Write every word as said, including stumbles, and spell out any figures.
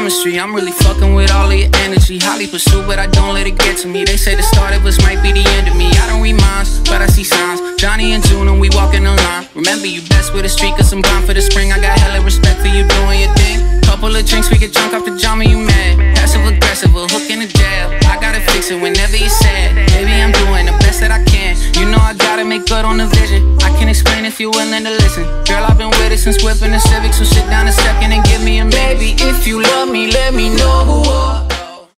chemistry. I'm really fucking with all of your energy. Highly pursued, but I don't let it get to me. They say the start of us might be the end of me. I don't read minds, but I see signs. Johnny and June and we walking the line. Remember you best with a streak, cause I'm bound for the spring. I got hella respect for you doing your thing. Couple of drinks, we get drunk off the Jama, you mad. Passive aggressive, a hook in the jab. I gotta fix it whenever you're sad. Baby, I'm doing the best that I can. You know I gotta make good on the vision. I can explain if you're willing to listen. Girl, I've been with it since whipping the Civic, so sit down a second and give me a minute. Baby, if you love me, let me know.